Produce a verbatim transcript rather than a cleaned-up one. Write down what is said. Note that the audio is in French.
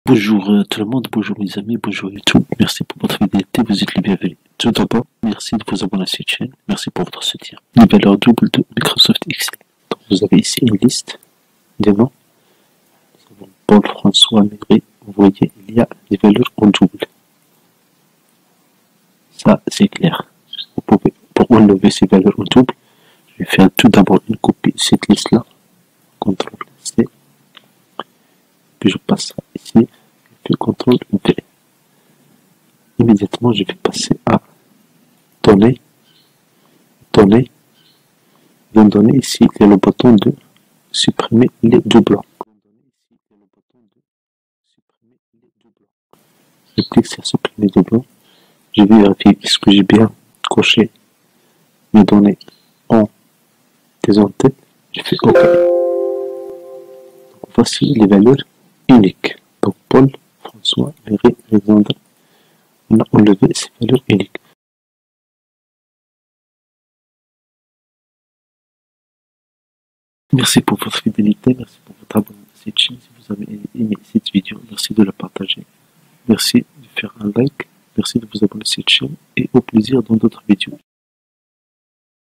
Bonjour euh, tout le monde, bonjour mes amis, bonjour YouTube, merci pour votre fidélité, vous êtes les bienvenus. Tout d'abord, merci de vous abonner à cette chaîne, merci pour votre soutien. Les valeurs doubles de Microsoft Excel. Donc, vous avez ici une liste des noms. Nous avons Paul-François Méry, vous voyez, il y a des valeurs en double. Ça, c'est clair. Vous pouvez, pour enlever ces valeurs en double, je vais faire tout d'abord une copie de cette liste-là. contrôle C. Puis je passe ici. Je fais contrôle V. Immédiatement, je vais passer à données. Données. Dans données, ici, il y a le bouton de supprimer les doublons. Je clique sur supprimer les doublons. Je vais vérifier est-ce que j'ai bien coché mes données en des en-tête. Je fais OK. Donc, voici les valeurs uniques. Donc Paul, François, Méry, Alexandre. On a enlevé ces valeurs uniques. Merci pour votre fidélité, merci pour votre abonnement à cette chaîne. Si vous avez aimé cette vidéo, merci de la partager. Merci de faire un like, merci de vous abonner à cette chaîne et au plaisir dans d'autres vidéos.